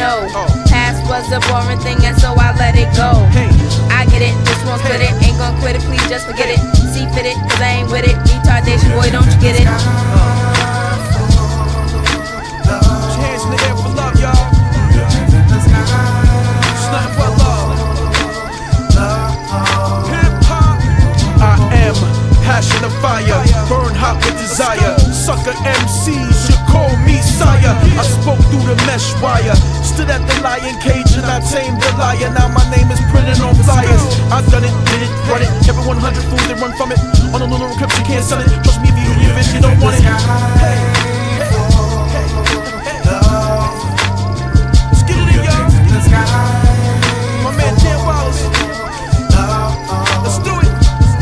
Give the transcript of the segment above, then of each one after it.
know. Past was a boring thing and so I let it go. I get it, this won't split it. Ain't gon' quit it, please just forget it. See fit it, cause I ain't with it. Retardation, boy, don't you get it? Hands in the air for love, y'all. It's nothing but love. Hip-hop. I am passion of fire, burn hot with desire. Sucker MCs should call me sire. I spoke through the mesh wire, stood at the lion cage and I tamed the lion. Now my name is printed on flyers. I done it, did it, run it. Every 100 fools that run from it. On a lunar eclipse you can't sell it. Trust me if you do your bitch, you don't want it. Let's get it in, y'all. My man Dan Wallace. Let's do it.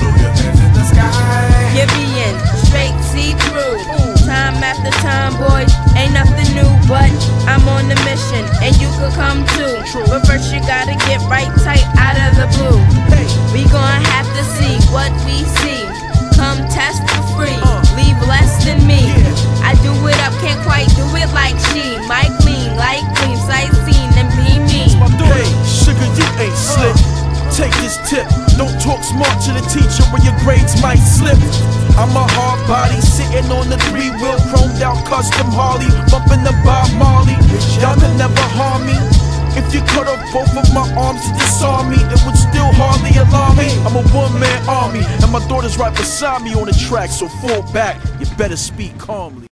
Gibeon, straight see-through. Time after time, boy, ain't nothing new, but I'm on the mission, and you could come too. But first you gotta get right tight out of the blue. We gon' have to see what we see. Come test for free, leave less than me. I do it up, can't quite do it like she. Might clean, like clean, sightseeing and be me. Hey, sugar, you ain't slick. Take this tip, don't talk smart to the teacher or your grades might slip. I'm a hard body, sitting on the 3-wheel, chromed out custom Harley, bumping the Bob Marley. Y'all could never harm me. If you cut off both of my arms to disarm me, it would still hardly alarm me. I'm a one-man army, and my daughter's right beside me on the track, so fall back, you better speak calmly.